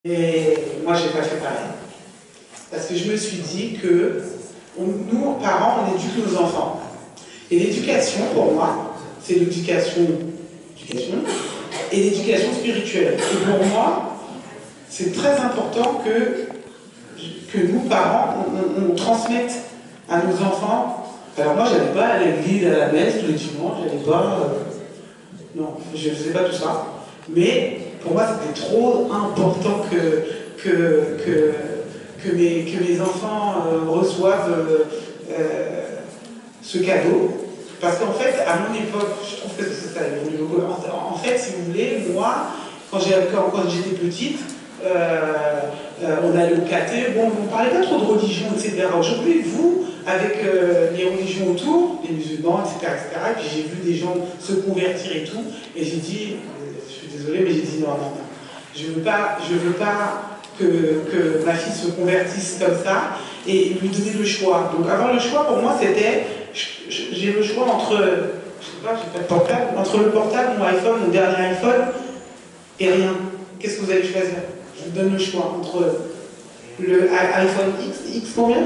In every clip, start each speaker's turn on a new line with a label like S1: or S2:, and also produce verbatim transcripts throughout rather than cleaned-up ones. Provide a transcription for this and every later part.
S1: Et moi, j'ai pas fait pareil. Parce que je me suis dit que on, nous, parents, on éduque nos enfants. Et l'éducation, pour moi, c'est l'éducation l'éducation et l'éducation spirituelle. Et pour moi, c'est très important que, que nous, parents, on, on, on transmette à nos enfants. Alors moi, j'allais pas à l'église, à la messe tous les dimanches, j'allais pas... Euh, non, je ne faisais pas tout ça. Mais pour moi, c'était trop important que, que, que, que, mes, que mes enfants euh, reçoivent euh, euh, ce cadeau. Parce qu'en fait, à mon époque, je trouve que c'est ça, en fait, si vous voulez, moi, quand j'étais petite, euh, euh, on allait au caté, bon, on ne parlait pas trop de religion, et cetera. Aujourd'hui, vous, avec euh, les religions autour, les musulmans, et cetera, et cetera, et puis j'ai vu des gens se convertir et tout, et j'ai dit, je suis désolée, mais j'ai dit non, non, non, je ne veux pas, je veux pas que, que ma fille se convertisse comme ça, et lui donner le choix. Donc avoir le choix, pour moi, c'était, j'ai le choix entre, je sais pas, j'ai pas de portable, entre le portable, mon iPhone, mon dernier iPhone, et rien. Qu'est-ce que vous allez choisir? Je vous donne le choix entre le iPhone X, X combien?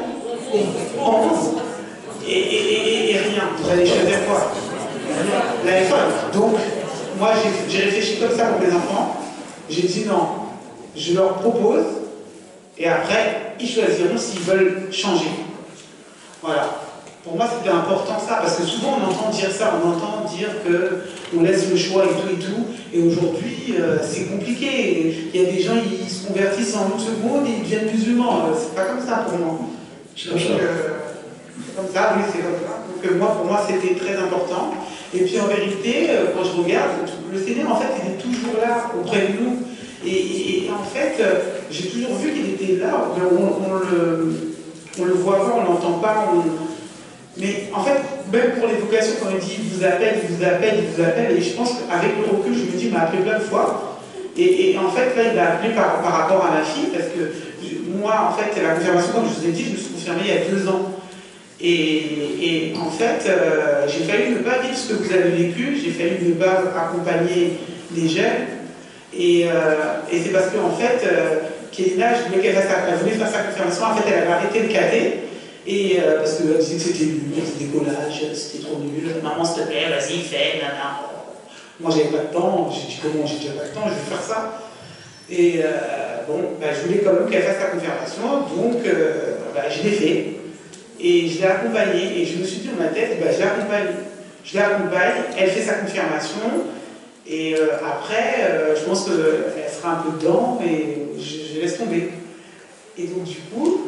S1: onze et, et, et, et rien. Vous allez choisir quoi? L'iPhone. Donc, moi, j'ai réfléchi comme ça pour mes enfants. J'ai dit non, je leur propose, et après, ils choisiront s'ils veulent changer. Voilà. Pour moi, c'était important ça, parce que souvent on entend dire ça, on entend dire qu'on laisse le choix et tout et tout, et aujourd'hui, euh, c'est compliqué. Il y a des gens, ils se convertissent en une seconde et ils deviennent musulmans. C'est pas comme ça pour moi. C'est comme, euh, comme ça, oui, c'est comme ça. Donc euh, moi, pour moi, c'était très important. Et puis en vérité, euh, quand je regarde, le Seigneur, en fait, il est toujours là, auprès de nous. Et, et, et en fait, euh, j'ai toujours vu qu'il était là. On, on, le, on le voit pas, on l'entend pas. On, Mais en fait, même pour les vocations, quand il dit il vous appelle, il vous appelle, il vous appelle, et je pense qu'avec le recul, je me dis, il m'a appelé plein de fois. Et, et en fait, là, il m'a appelé par, par rapport à ma fille, parce que je, moi, en fait, la confirmation, comme je vous ai dit, je me suis confirmée il y a deux ans. Et, et en fait, euh, j'ai failli ne pas vivre ce que vous avez vécu, j'ai failli ne pas accompagner les jeunes. Et, euh, et c'est parce qu'en fait, euh, Kélina, je voulais qu'elle voulait faire sa confirmation, en fait, elle avait arrêté le cadet. Et euh, parce qu'elle disait que c'était nul, c'était décollage, c'était trop nul. Maman, s'il te plaît, vas-y, fais, nana. Moi, j'avais pas de temps, j'ai dit comment, j'ai déjà pas de temps, je vais faire ça. Et euh, bon, bah, je voulais quand même qu'elle fasse sa confirmation, donc euh, bah, je l'ai fait. Et je l'ai accompagnée, et je me suis dit dans ma tête, bah, je l'accompagne. Je l'accompagne, elle fait sa confirmation, et euh, après, euh, je pense qu'elle sera un peu dedans, et je, je laisse tomber. Et donc, du coup,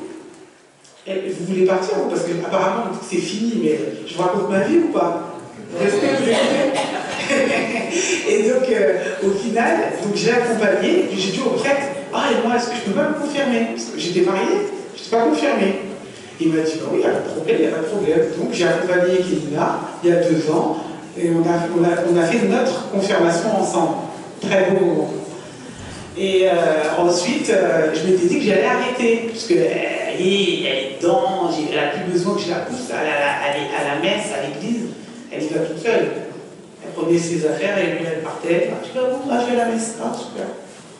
S1: vous voulez partir? Parce que apparemment c'est fini, mais je vous raconte ma vie ou pas? Est-ce que vous écoutez? Et donc euh, au final, j'ai accompagné, et j'ai dit au prêtre, ah et moi est-ce que je peux pas me confirmer? Parce que j'étais mariée, je n'étais pas confirmée. Il m'a dit, bah oui, il n'y a pas de problème, il n'y a pas de problème. Donc j'ai accompagné Kélina il y a deux ans, et on a, on a, on a fait notre confirmation ensemble. Très beau moment. Et euh, ensuite, euh, je m'étais dit que j'allais arrêter, parce que elle est dedans, elle n'a plus besoin que je la pousse à la, à la, à la messe, à l'église, elle y va toute seule. Elle prenait ses affaires et puis elle partait. Ah, je dis, bon, là, je vais à la messe, ah, super.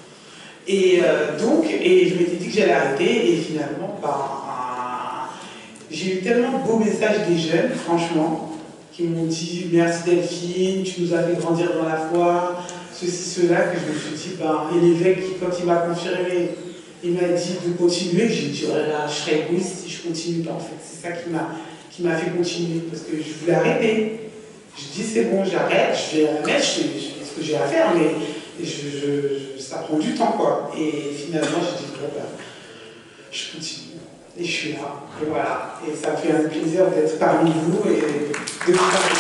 S1: Et euh, donc, et je m'étais dit que j'allais arrêter, et finalement, bah, j'ai eu tellement de beaux messages des jeunes, franchement, qui m'ont dit, merci Delphine, tu nous as fait grandir dans la foi, ceci, cela, que je me suis dit, ben, et l'évêque, quand il m'a confirmé, il m'a dit de continuer, j'ai dit, oh là là, je serais égoïste si je continue pas, en fait. C'est ça qui m'a qui m'a fait continuer, parce que je voulais arrêter. Je dis, c'est bon, j'arrête, je vais à la messe, je fais, je fais ce que j'ai à faire, mais je, je, ça prend du temps, quoi. Et finalement, j'ai dit, bon, ben, je continue. Et je suis là, et voilà. Et ça me fait un plaisir d'être parmi vous et de vous parler.